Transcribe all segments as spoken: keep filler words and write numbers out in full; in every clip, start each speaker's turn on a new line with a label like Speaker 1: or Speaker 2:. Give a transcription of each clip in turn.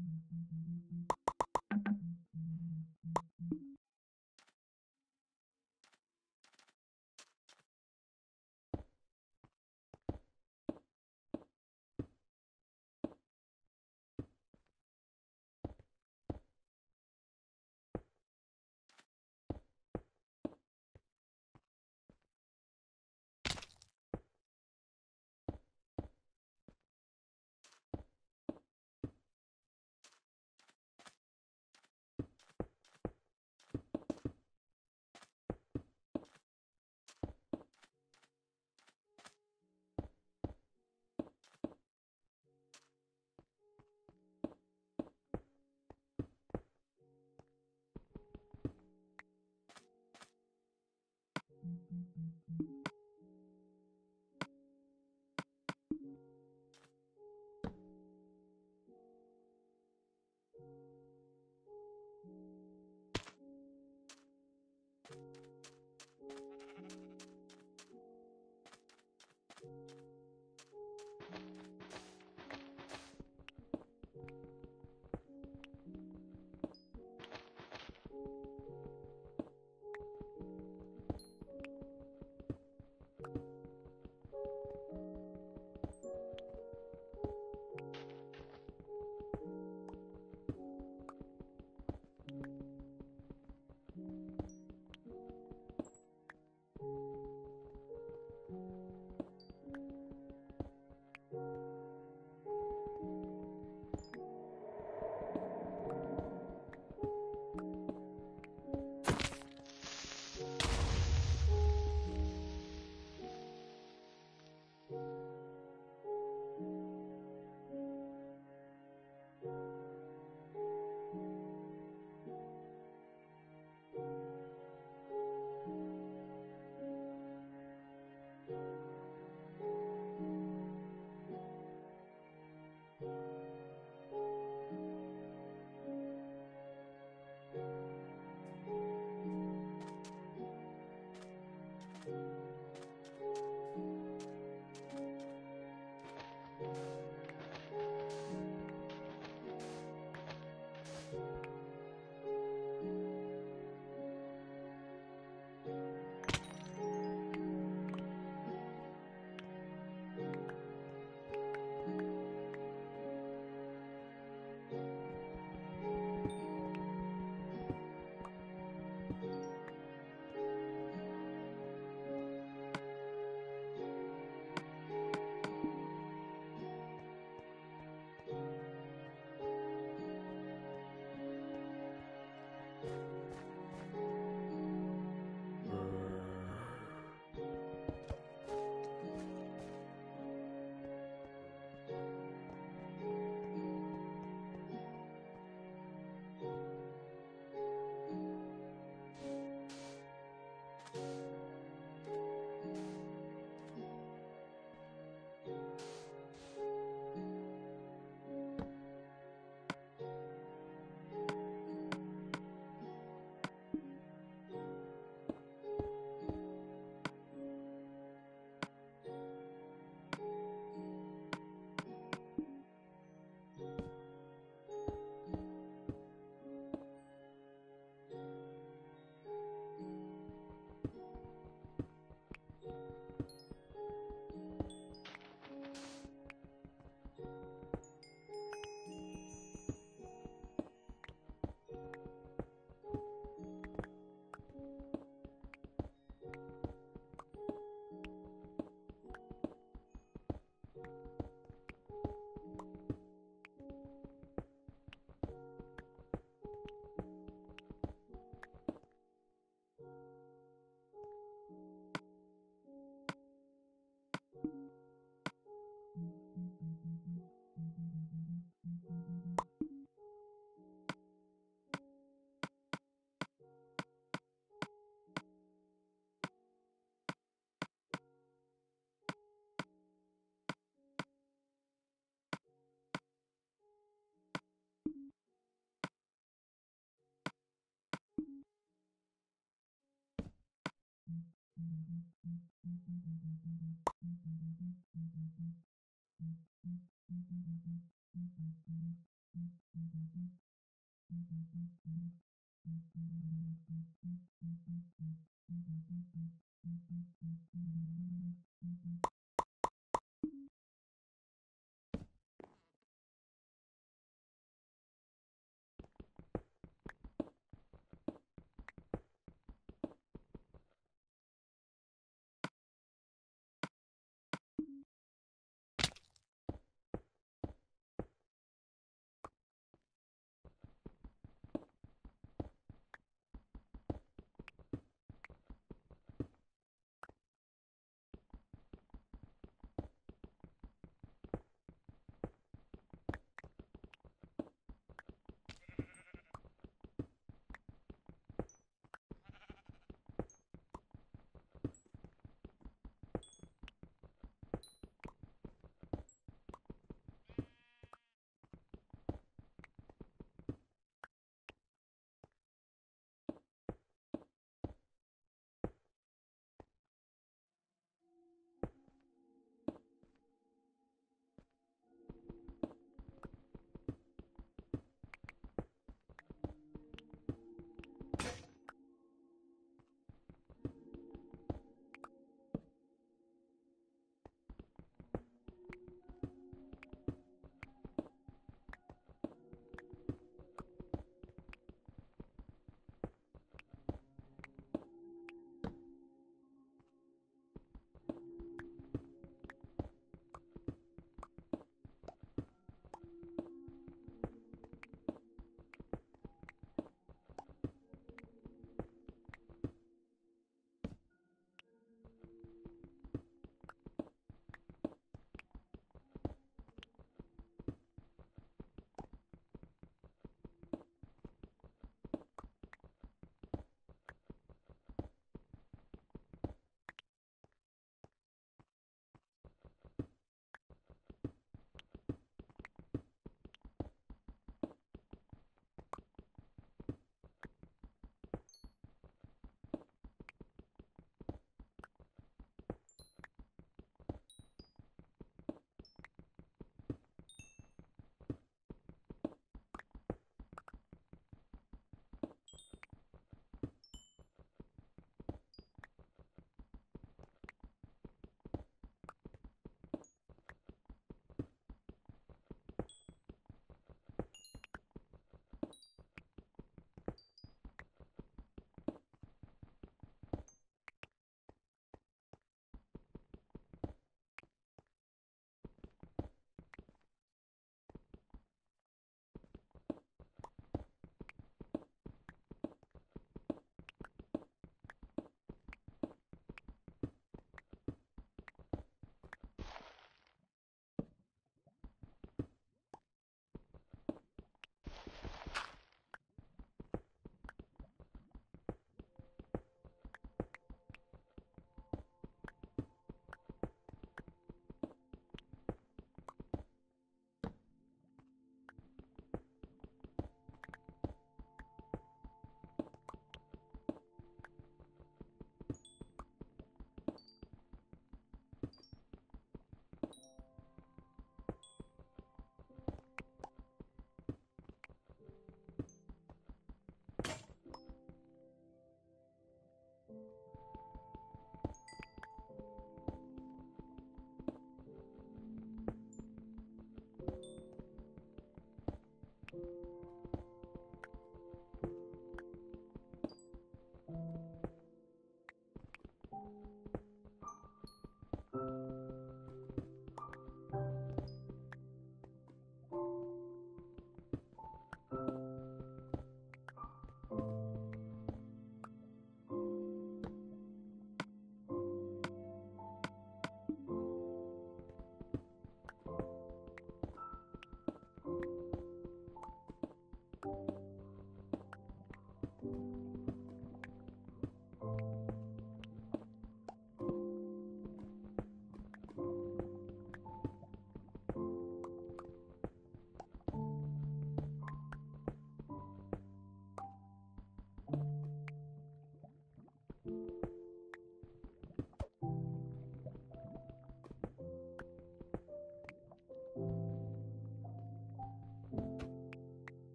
Speaker 1: Thank you.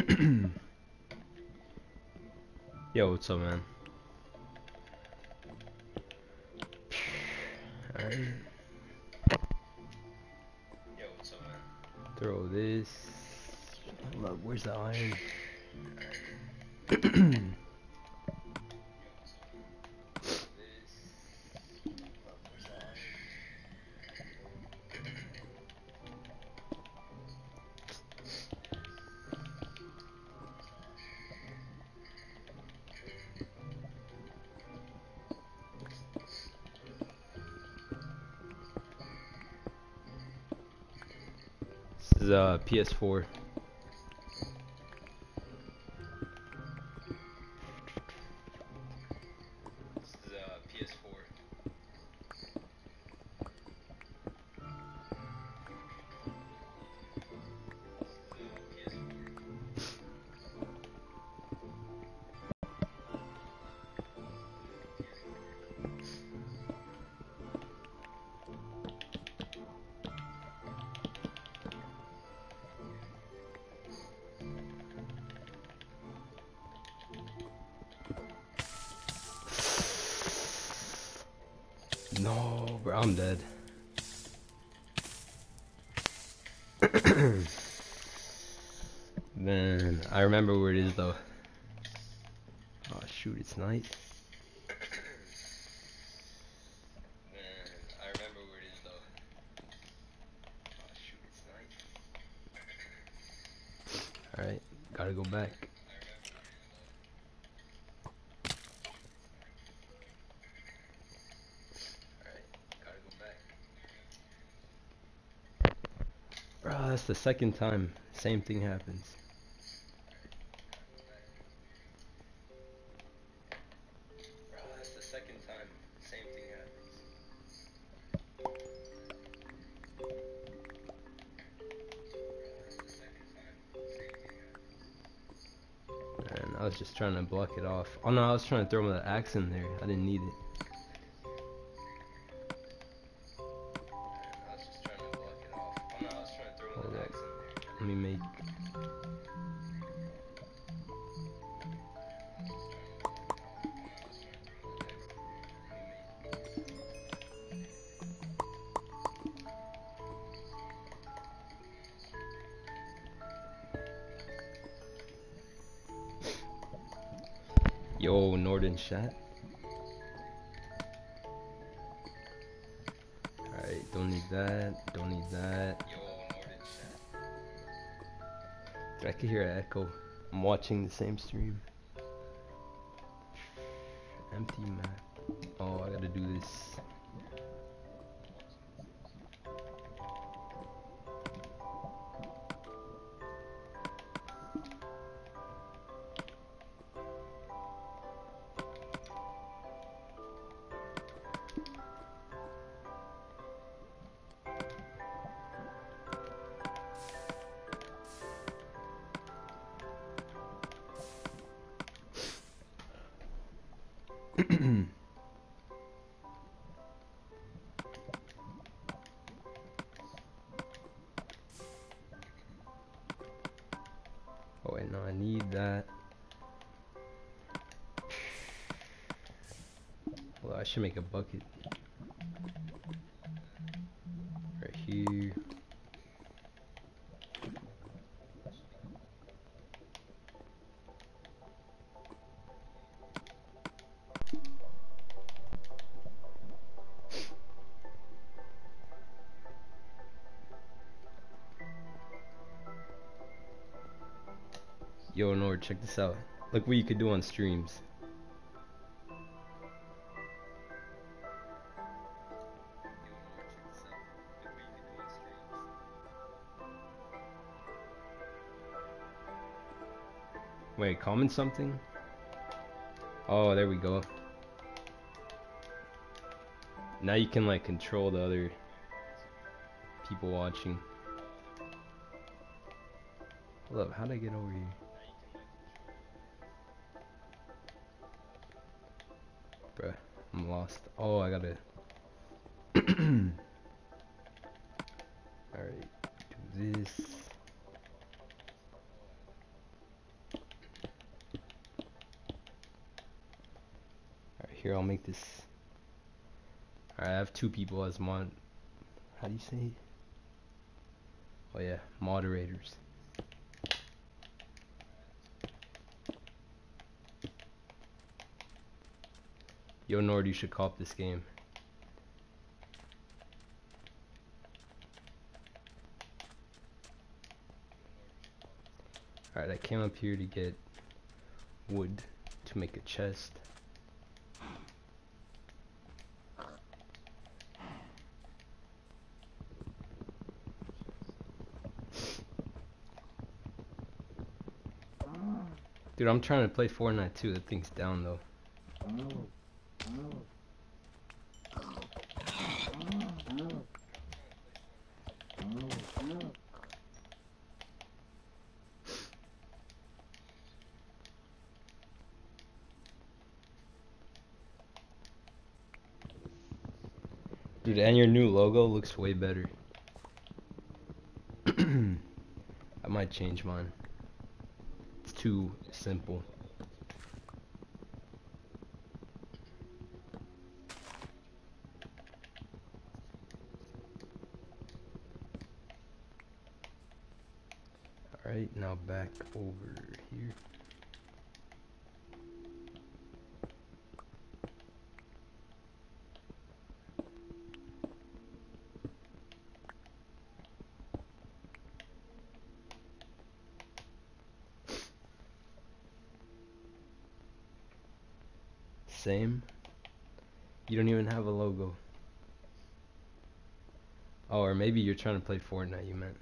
Speaker 1: Yo, what's up, man? Alright. Yo, what's up, man? Throw this. Hold up, where's the iron? This is uh P S four. This is uh P S four. No, bro, I'm dead. Man, I remember where it is though. Oh shoot, it's night. Man, I remember where it is though. Oh shoot, it's night. Alright, gotta go back. Bro, that's the second time. Same thing happens. Bro, that's the second time. Same thing happens. Man, I was just trying to block it off. Oh no, I was trying to throw the axe in there. I didn't need it. Hold up. Let me make. Yo, Northern chat. Alright, don't need that. Don't need that. I can hear an echo. I'm watching the same stream. Empty map. Oh, I gotta do this. Oh wait, no, I need that. Well, I should make a bucket. Right here. Yo, Nord, check this out. Look what you could do on streams. Wait, comment something? Oh, there we go. Now you can like control the other people watching. Hold up, how'd I get over here? Bruh, I'm lost. Oh, I gotta... Alright, do this. Here, I'll make this. Alright, I have two people as mod. How do you say it? Oh yeah, moderators. Yo, Nord, you should cop this game. Alright, I came up here to get wood to make a chest. Dude, I'm trying to play Fortnite too. That thing's down though. Dude, and your new logo looks way better. I might change mine. It's too simple. Alright, now back over here. Same. You don't even have a logo. Oh, or maybe you're trying to play Fortnite, you meant.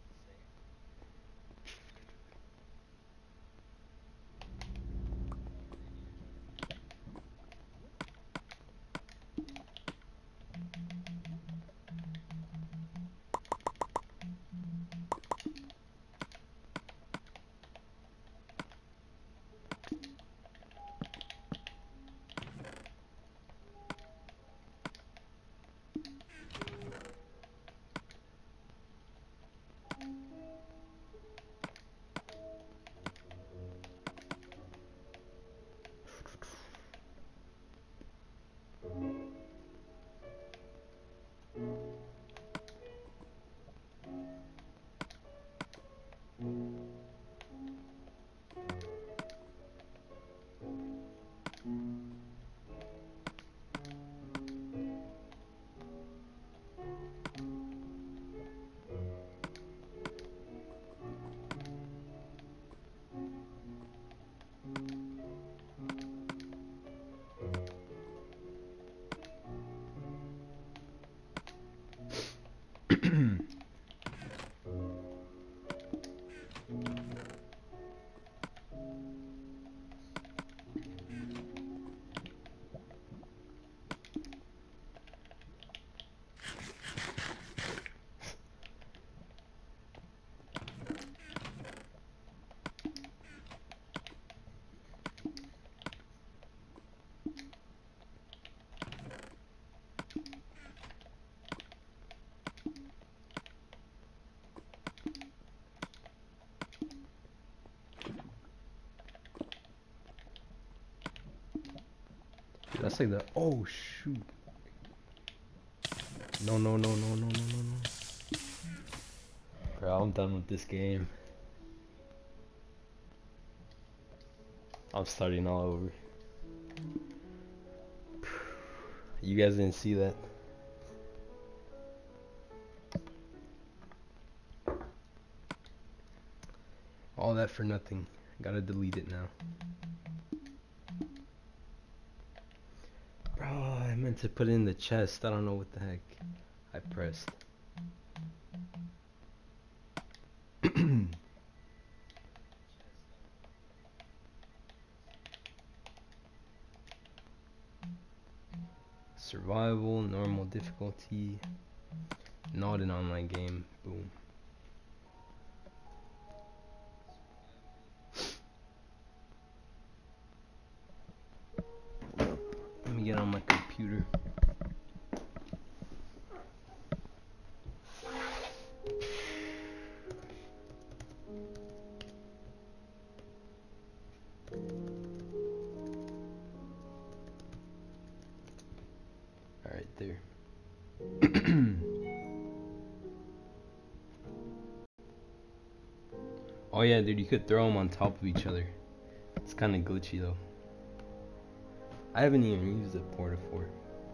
Speaker 1: That's like the, oh shoot. No, no, no, no, no, no, no, no. Bro, I'm done with this game. I'm starting all over. You guys didn't see that. All that for nothing. Gotta delete it now. Bro, I meant to put it in the chest. I don't know what the heck I pressed. Survival, normal difficulty, not an online game. Boom. Let me get on my computer. Oh yeah, dude, you could throw them on top of each other. It's kind of glitchy though. I haven't even used the Porta four.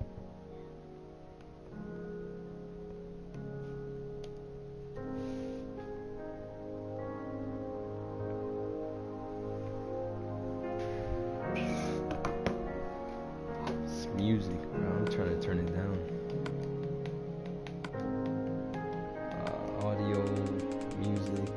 Speaker 1: It's music, bro. I'm trying to turn it down. Uh, audio, music.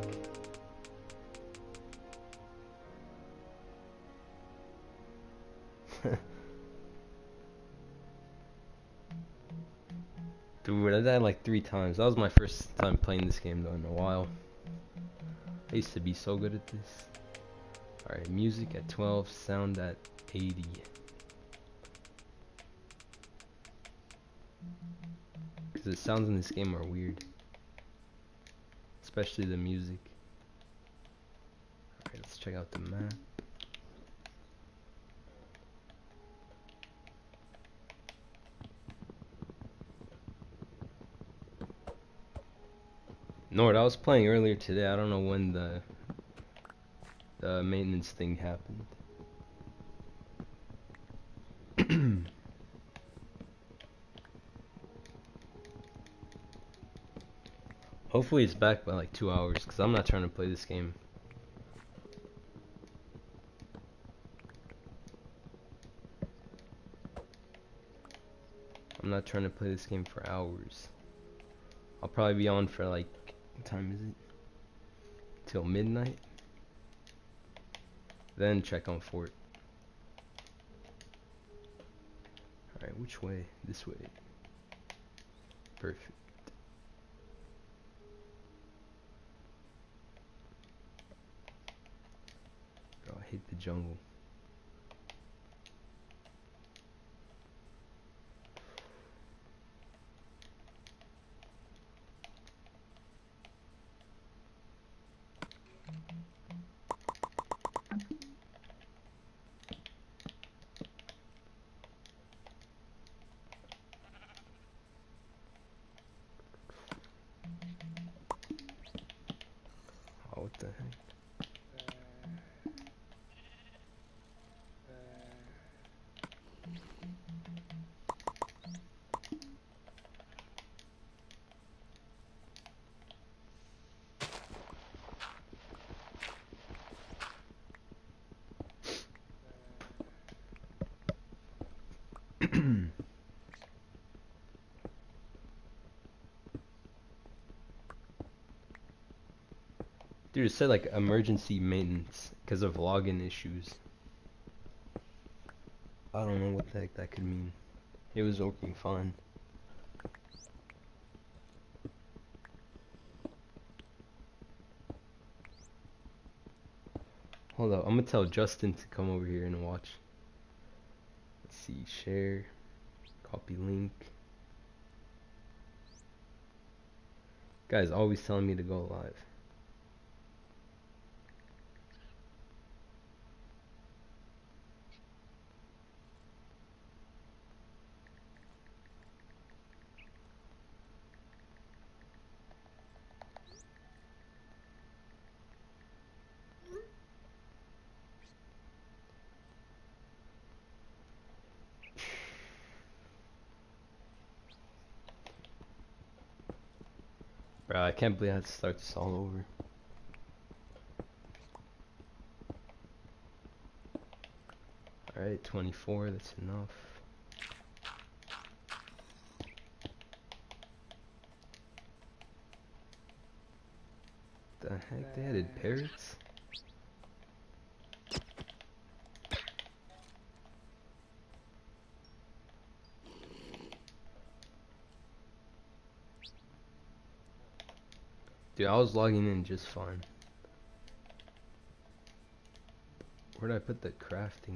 Speaker 1: Dude, I died like three times. That was my first time playing this game though in a while. I used to be so good at this. Alright, music at twelve, sound at eighty. Because the sounds in this game are weird. Especially the music. Alright, let's check out the map. Nord, I was playing earlier today. I don't know when the the maintenance thing happened. Hopefully it's back by like two hours, because I'm not trying to play this game. I'm not trying to play this game for hours. I'll probably be on for like, what time is it? Till midnight. Then check on Fort. Alright, which way? This way. Perfect. Bro, I hate the jungle. Oh, what the heck? Dude, it said like emergency maintenance because of login issues. I don't know what the heck that could mean. It was working fine. Hold up, I'm gonna tell Justin to come over here and watch. Let's see, share, copy link. Guy's always telling me to go live. Bro, I can't believe I had to start this all over. Alright, twenty-four, that's enough. The heck, they added parrots? Dude, I was logging in just fine. Where'd I put the crafting?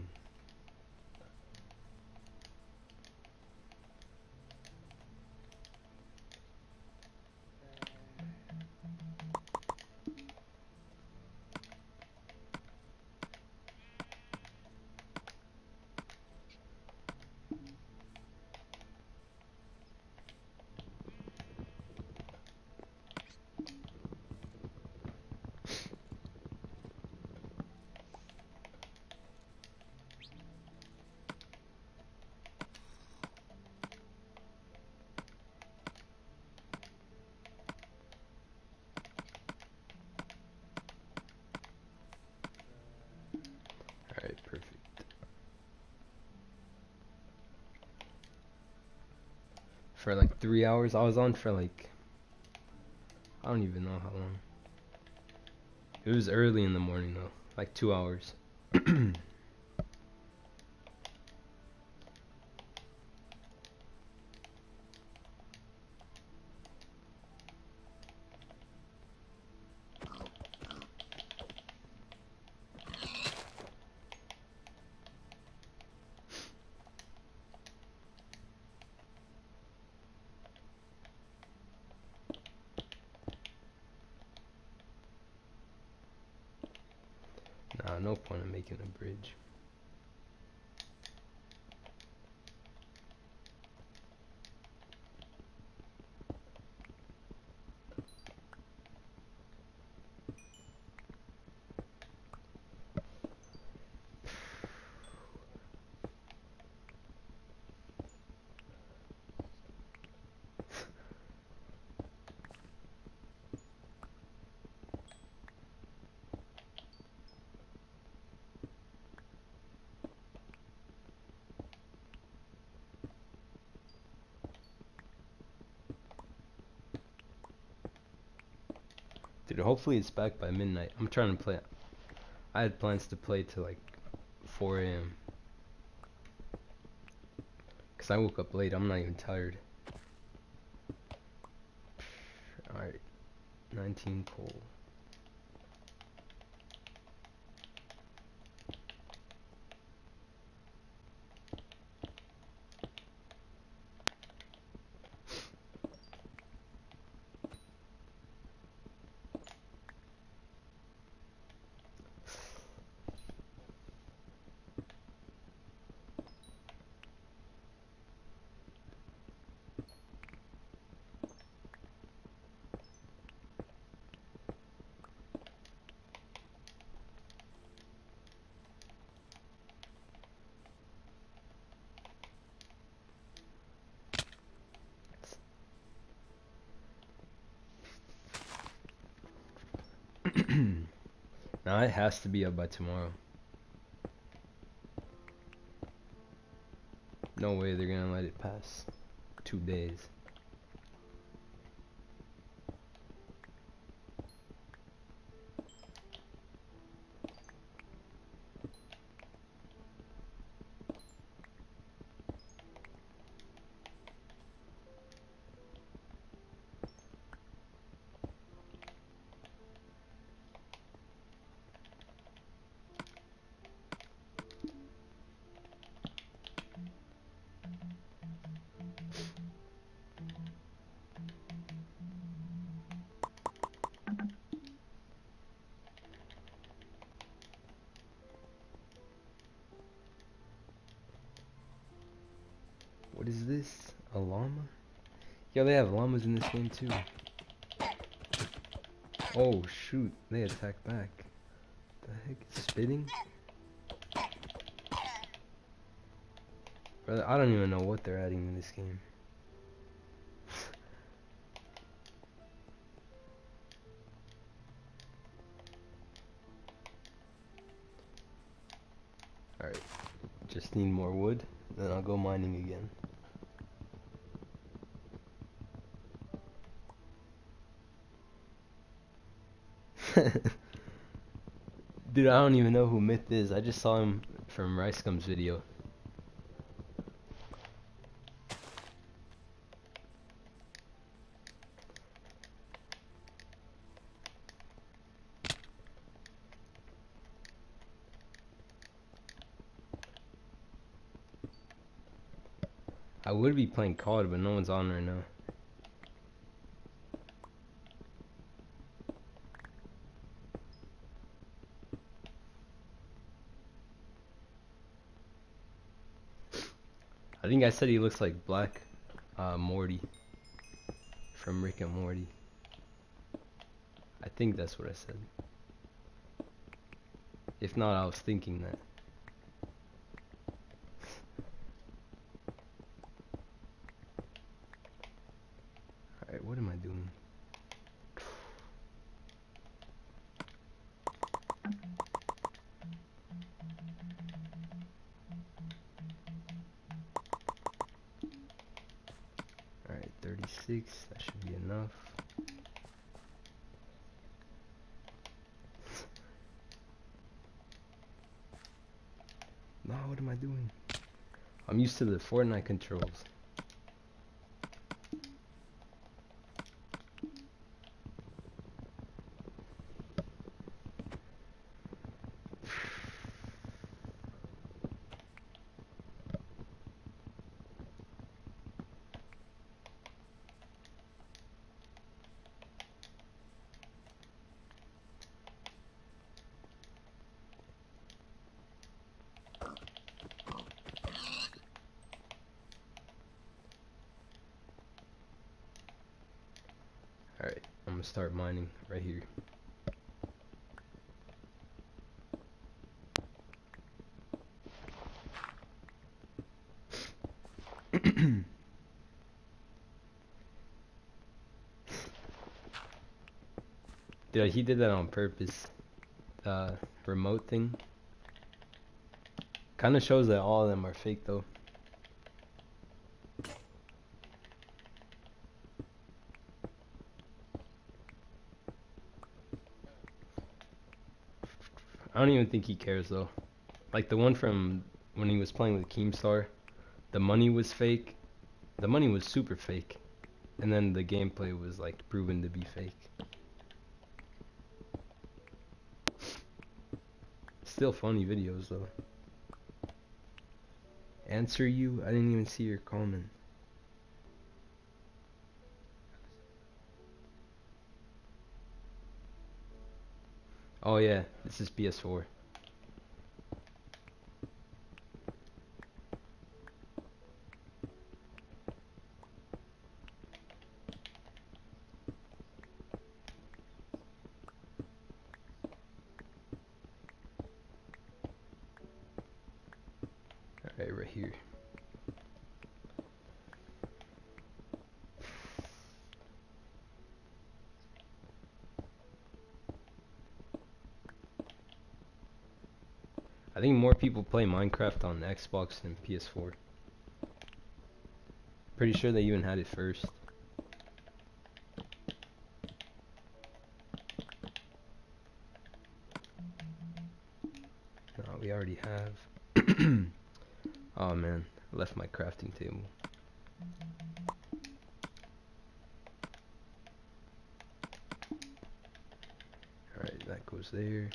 Speaker 1: for like three hours. I was on for like, I don't even know how long. It was early in the morning though, like two hours. Nah, no point in making a bridge. Dude, hopefully it's back by midnight. I'm trying to play. I had plans to play till like four A M Cause I woke up late. I'm not even tired. Alright, nineteen coal. Now it has to be up by tomorrow. No way they're gonna let it pass two days. What is this? A llama? Yeah, they have llamas in this game too. Oh shoot, they attack back. The heck? It's spitting? Brother, I don't even know what they're adding in this game. Alright, just need more wood, then I'll go mining again. Dude, I don't even know who Myth is. I just saw him from Ricegum's video. I would be playing C O D, but no one's on right now. I think I said he looks like Black uh, Morty from Rick and Morty. I think that's what I said. If not, I was thinking that. Alright, what am I doing? Alright. thirty-six, that should be enough. No, what am I doing? I'm used to the Fortnite controls. Alright, I'm gonna start mining right here. Dude, he did that on purpose. Uh, remote thing. Kinda shows that all of them are fake though. I don't even think he cares though. Like the one from when he was playing with Keemstar, the money was fake. The money was super fake. And then the gameplay was like proven to be fake. Still funny videos though. Answer you? I didn't even see your comment. Oh yeah, this is P S four. Alright, right here. I think more people play Minecraft on Xbox than P S four. Pretty sure they even had it first. No, we already have. Oh man, I left my crafting table. Alright, that goes there.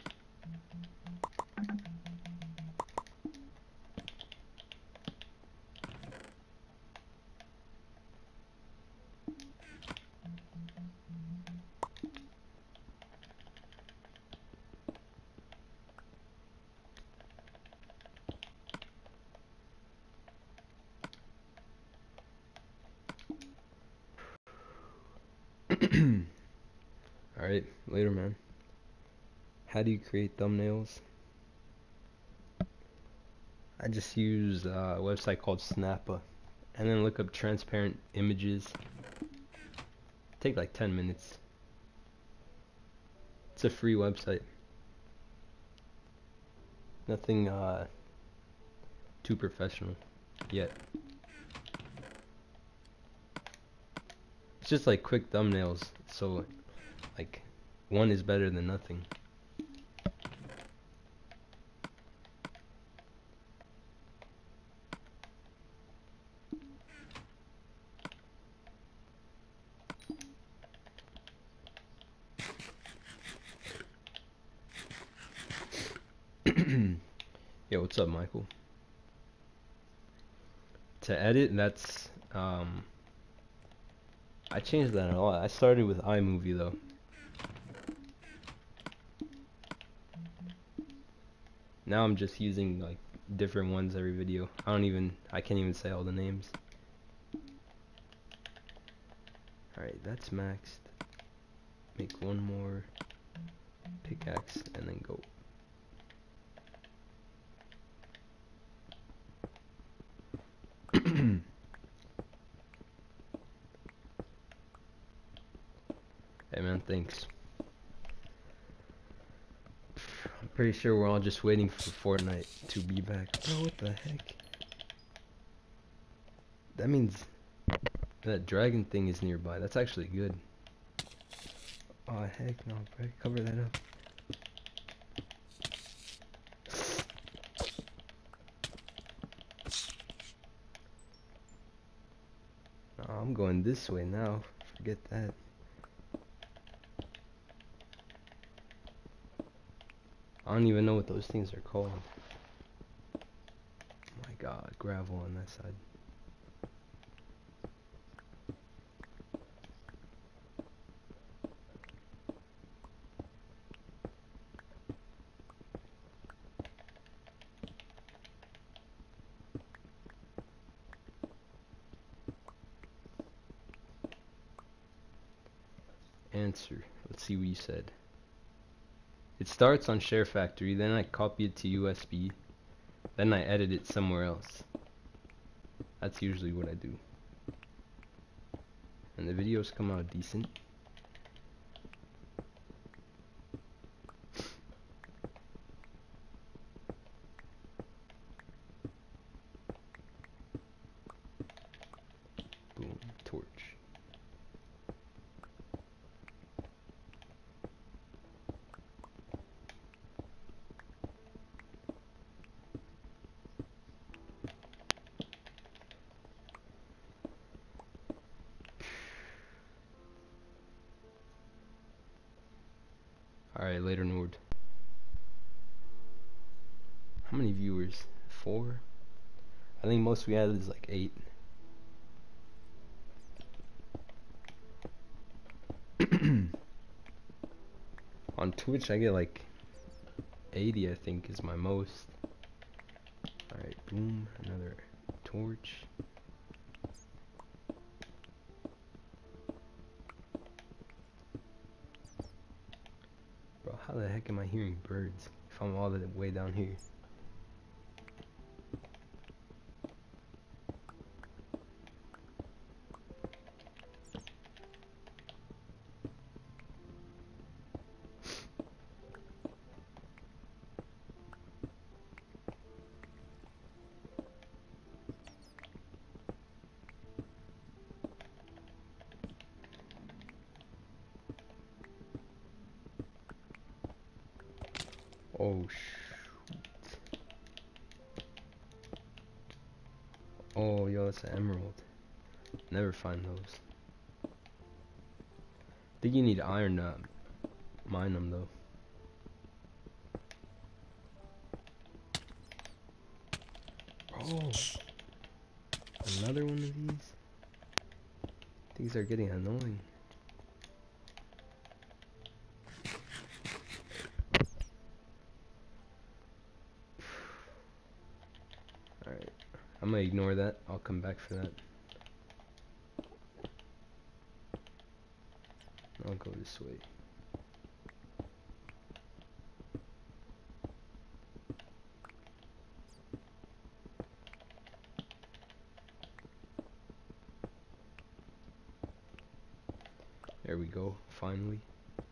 Speaker 1: Alright, later man. How do you create thumbnails? I just use uh, a website called Snappa, and then look up transparent images. Take like ten minutes. It's a free website. Nothing uh, too professional yet. It's just like quick thumbnails, so like one is better than nothing. Yo, what's up, Michael? To edit, that's um I changed that a lot. I started with iMovie though. Now I'm just using like different ones every video. I don't even I can't even say all the names. Alright, that's maxed. Make one more pickaxe and then go. Hey man, thanks. I'm pretty sure we're all just waiting for Fortnite to be back. Bro, what the heck? That means That dragon thing is nearby. That's actually good. Oh heck no, bro. Cover that up. Oh, I'm going this way now. Forget that. I don't even know what those things are called. Oh my god, gravel on that side. Answer. Let's see what you said. It starts on Share Factory, then I copy it to U S B, then I edit it somewhere else. That's usually what I do. And the videos come out decent. Boom, torch. Alright, later Nord. How many viewers? Four? I think most we had is like eight. On Twitch I get like eighty, I think is my most. Alright, boom, another torch. Bro, how the heck am I hearing birds if I'm all the way down here? Oh shoot. Oh yo, it's an emerald. Never find those. I think you need iron to mine them though. Oh, another one of these? These are getting annoying. Alright, I'm gonna ignore that. I'll come back for that. I'll go this way. There we go, finally.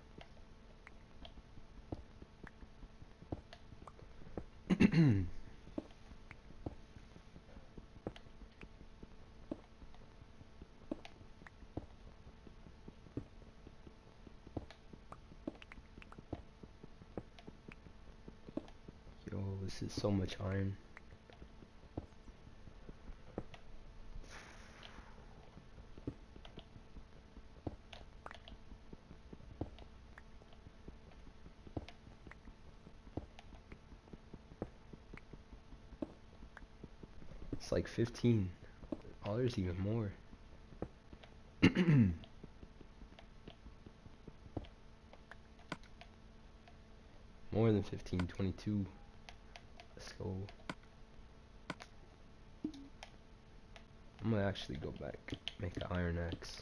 Speaker 1: Yo, this is so much iron. It's like fifteen. Oh, there's even more. More than fifteen, twenty-two. Let's go. I'm gonna actually go back, make an iron axe.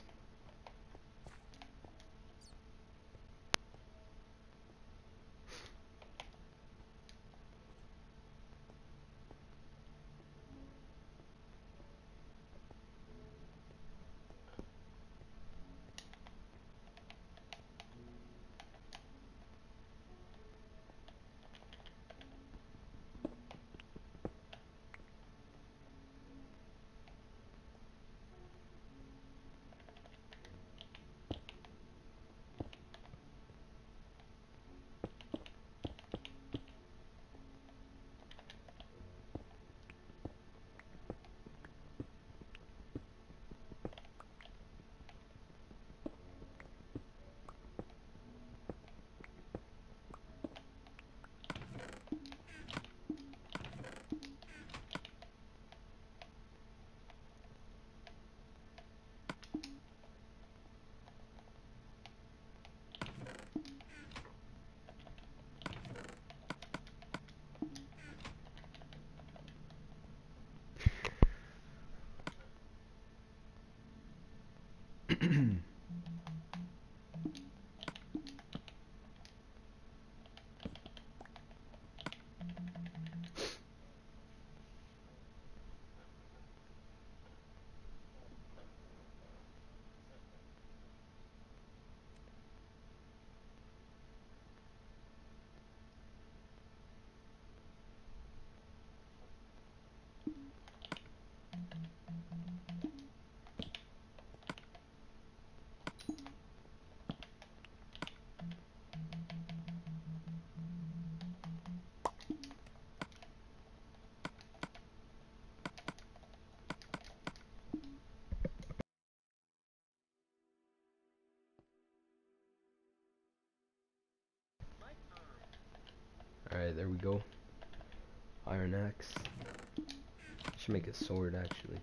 Speaker 1: Alright, there we go. Iron axe. Should make a sword actually.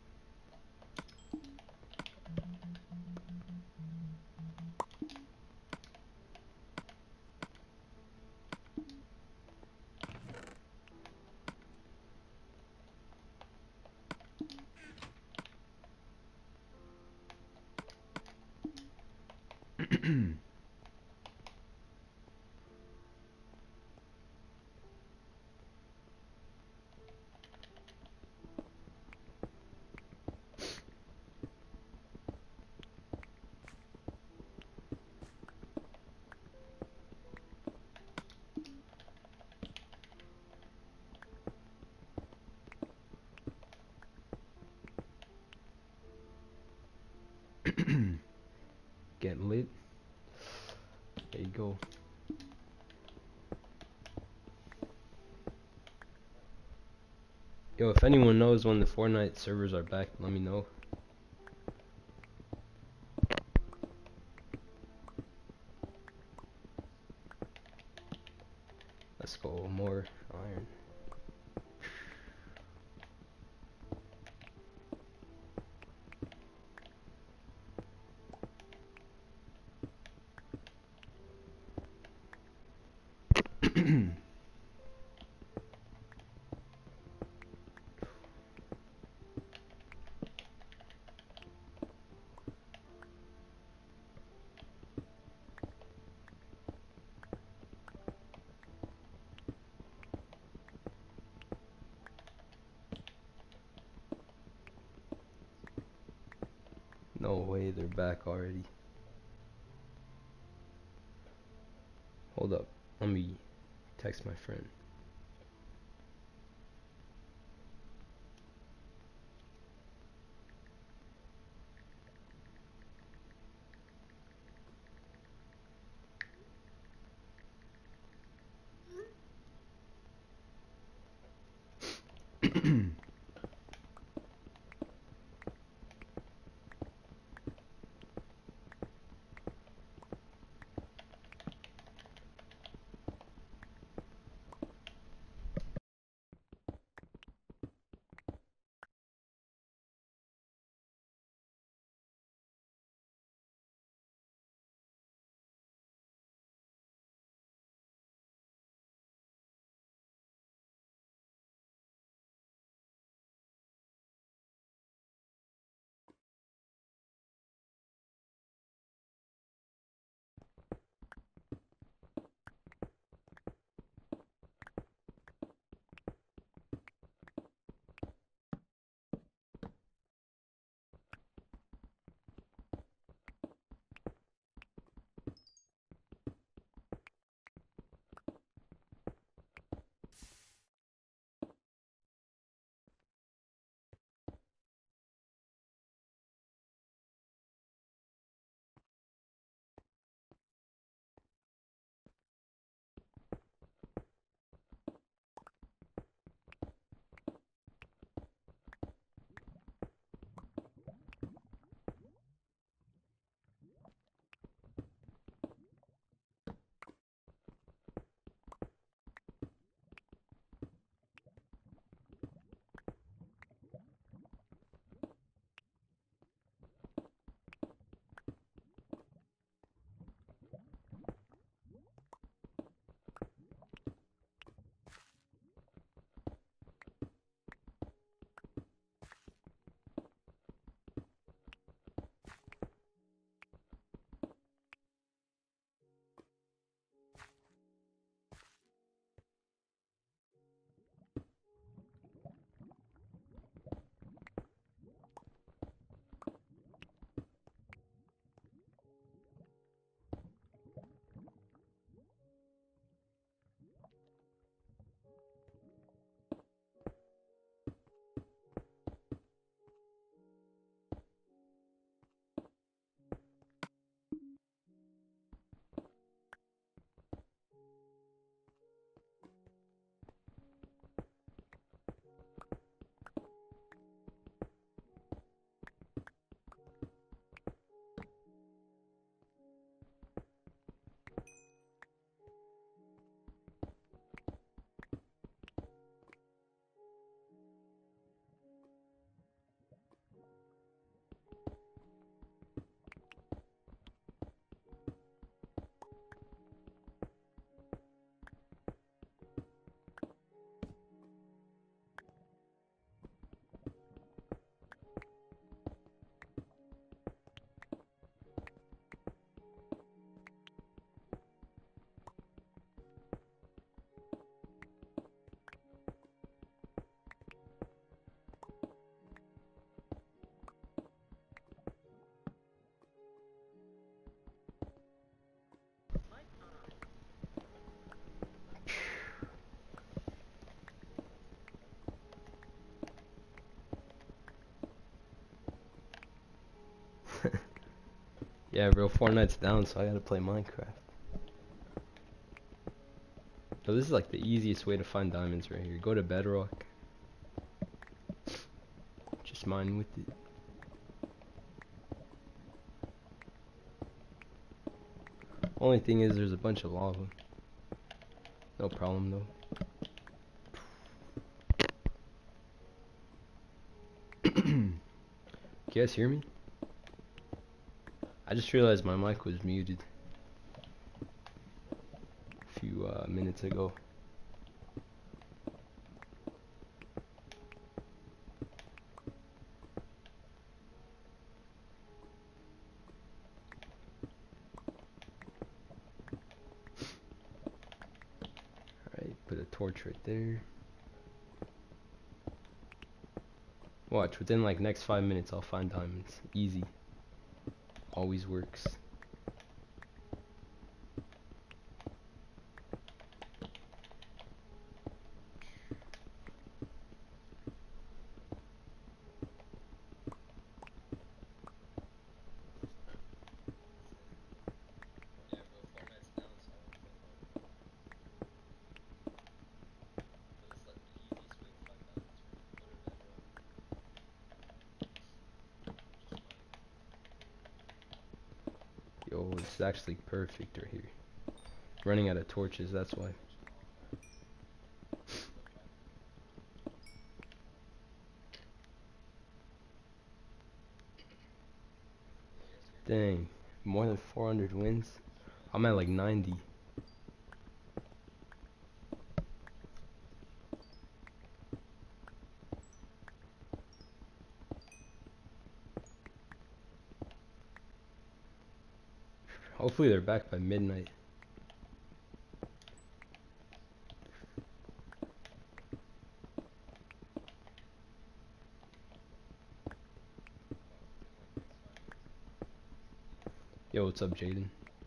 Speaker 1: Get lit. There you go. Yo, if anyone knows when the Fortnite servers are back, let me know. Let's go, more iron. No way, they're back already. Hold up, let me text my friend. Yeah, bro, Fortnite's down, so I gotta play Minecraft. So this is like the easiest way to find diamonds right here. Go to Bedrock. Just mine with it. Only thing is there's a bunch of lava. No problem though. Can you guys hear me? I just realized my mic was muted a few uh, minutes ago. Alright, put a torch right there. Watch, within like next five minutes I'll find diamonds. Easy. Always works. Yo, it's actually perfect right here. Running out of torches, that's why. Dang, more than four hundred wins? I'm at like ninety. Hopefully they're back by midnight. Yo, what's up, Jaden?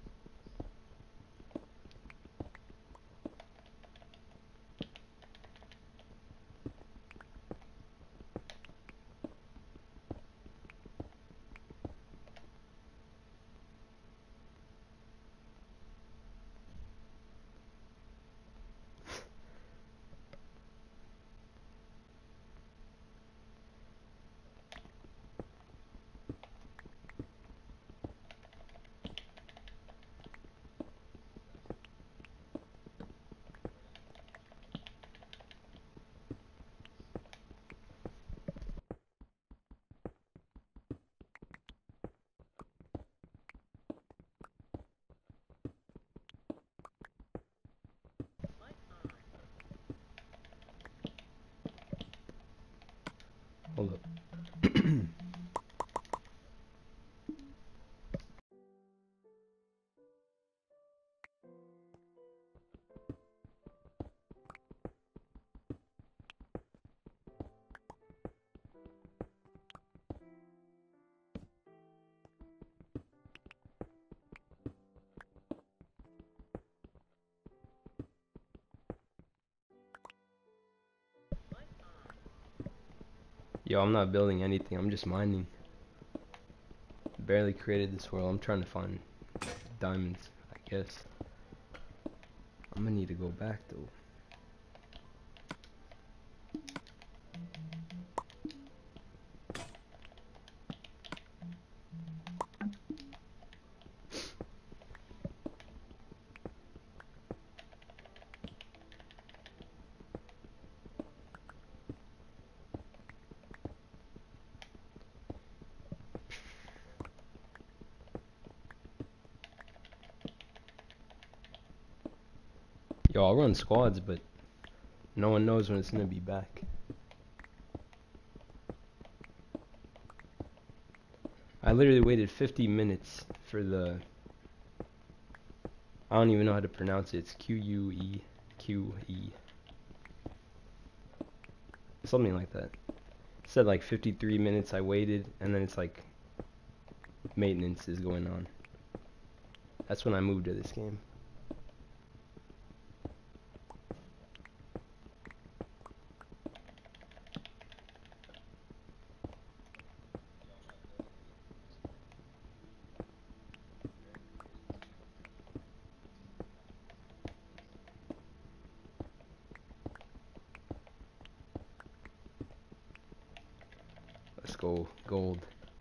Speaker 1: Hold up. Yo, I'm not building anything, I'm just mining. Barely created this world, I'm trying to find diamonds, I guess. I'm gonna need to go back though. Yo, I'll run squads, but no one knows when it's gonna be back. I literally waited fifty minutes for the... I don't even know how to pronounce it. It's Q U E Q E. Something like that. It said like fifty-three minutes I waited, and then it's like maintenance is going on. That's when I moved to this game. go gold.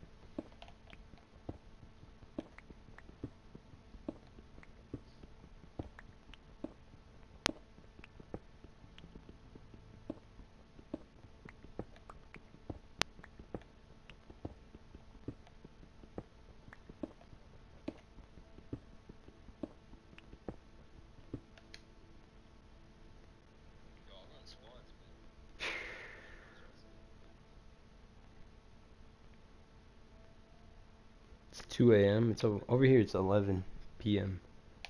Speaker 1: It's two A M It's over, over here. It's eleven P M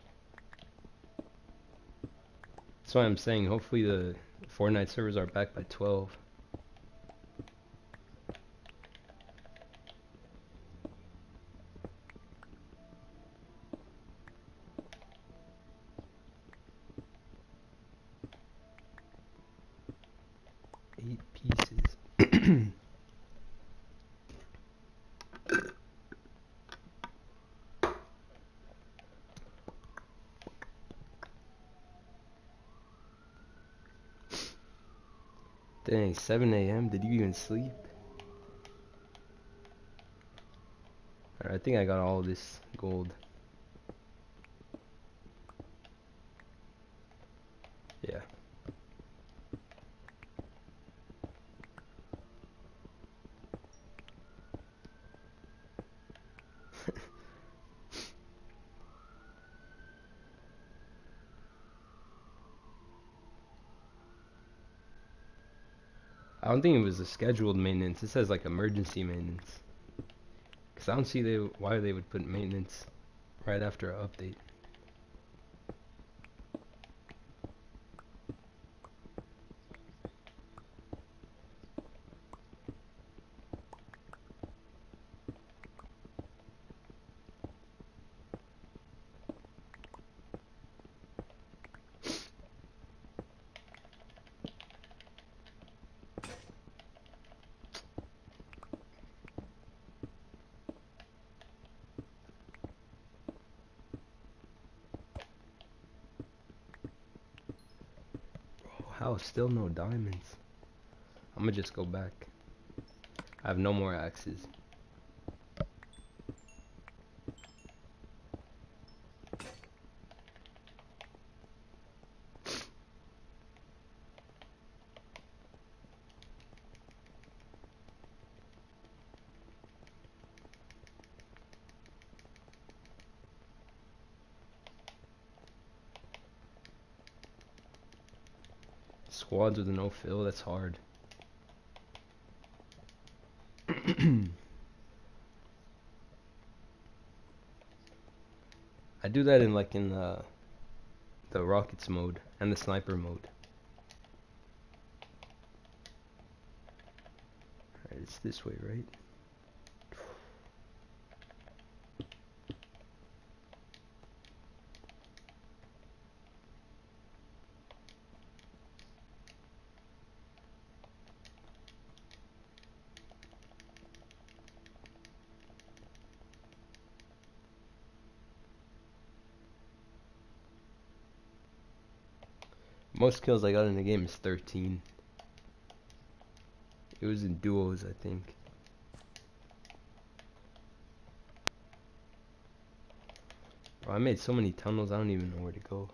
Speaker 1: That's why I'm saying hopefully the Fortnite servers are back by twelve. Eight pieces. Dang, seven A M Did you even sleep? Alright, I think I got all this gold. Yeah. I don't think it was a scheduled maintenance. It says like emergency maintenance. Cause I don't see they why they would put maintenance right after an update. How still no diamonds? I'm gonna just go back. I have no more axes. Squads with no fill, that's hard. I do that in like in the the rockets mode and the sniper mode. Alright, it's this way, right? Most kills I got in the game is thirteen. It was in duos, I think. Bro, I made so many tunnels, I don't even know where to go.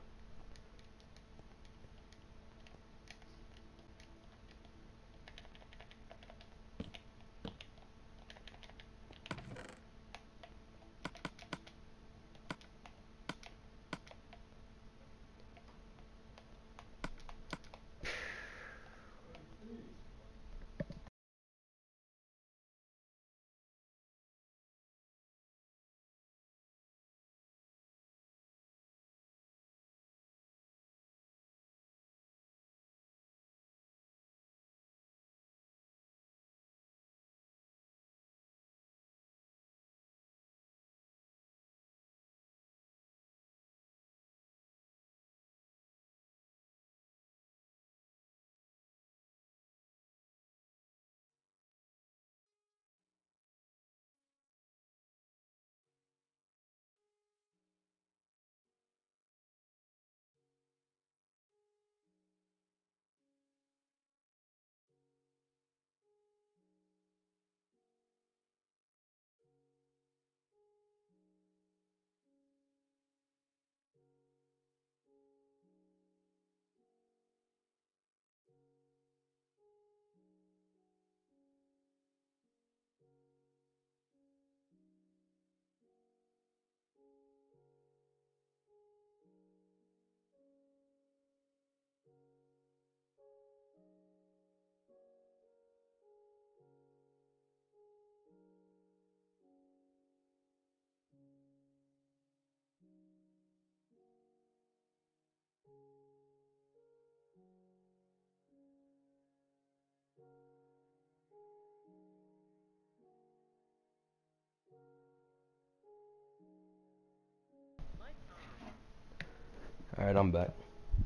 Speaker 1: Alright, I'm back.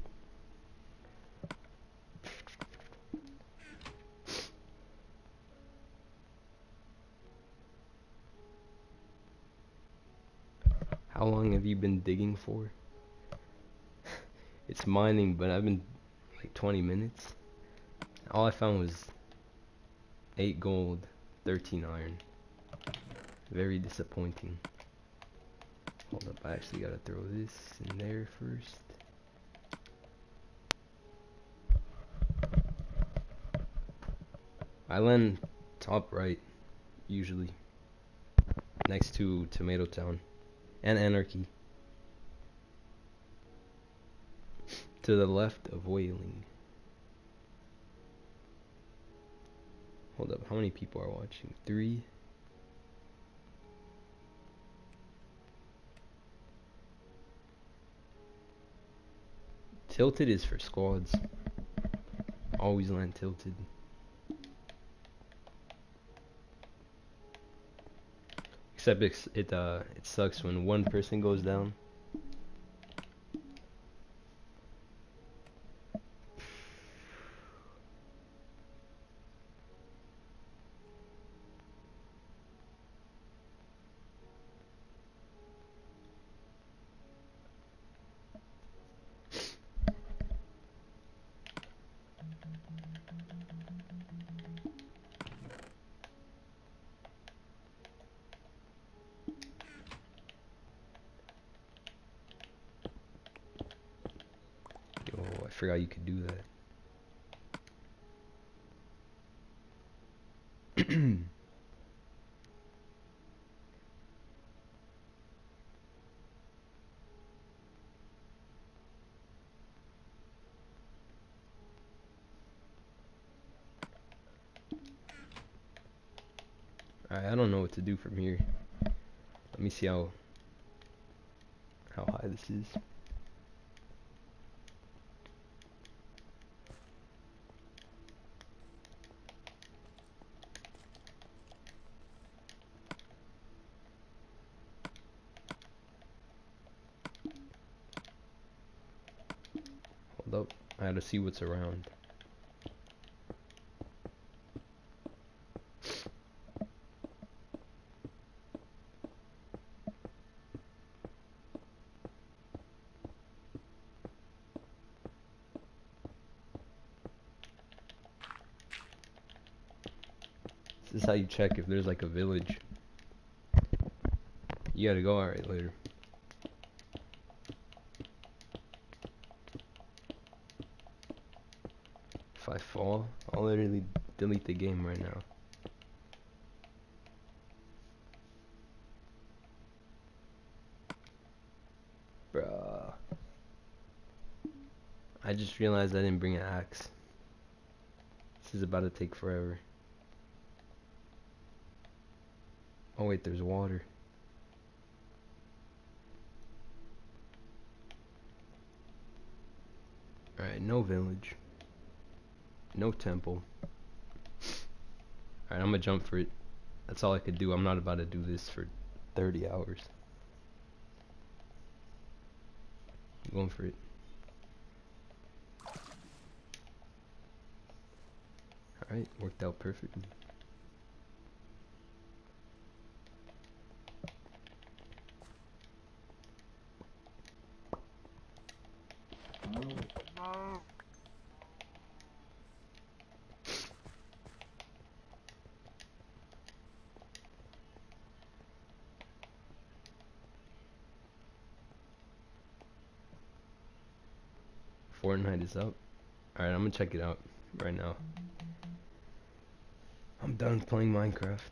Speaker 1: How long have you been digging for? It's mining, but I've been like twenty minutes. All I found was eight gold, thirteen iron. Very disappointing. Hold up, I actually gotta throw this in there first. I land top right, usually. Next to Tomato Town. And Anarchy. To the left of Wailing. Hold up, how many people are watching? Three? Tilted is for squads. Always land tilted. Except it's, it uh it sucks when one person goes down. Yo, I forgot you could do that. Alright, I don't know what to do from here. Let me see how how high this is. Hold up, I gotta see what's around. This is how you check if there's like a village. You gotta go. Alright, later. If I fall, I'll literally delete the game right now. Bruh. I just realized I didn't bring an axe. This is about to take forever. Oh wait, there's water. Alright, no village. No temple. Alright, I'm gonna jump for it. That's all I could do. I'm not about to do this for thirty hours. I'm going for it. Alright, worked out perfectly. Fortnite is up. Alright, I'm gonna check it out right now. I'm done playing Minecraft.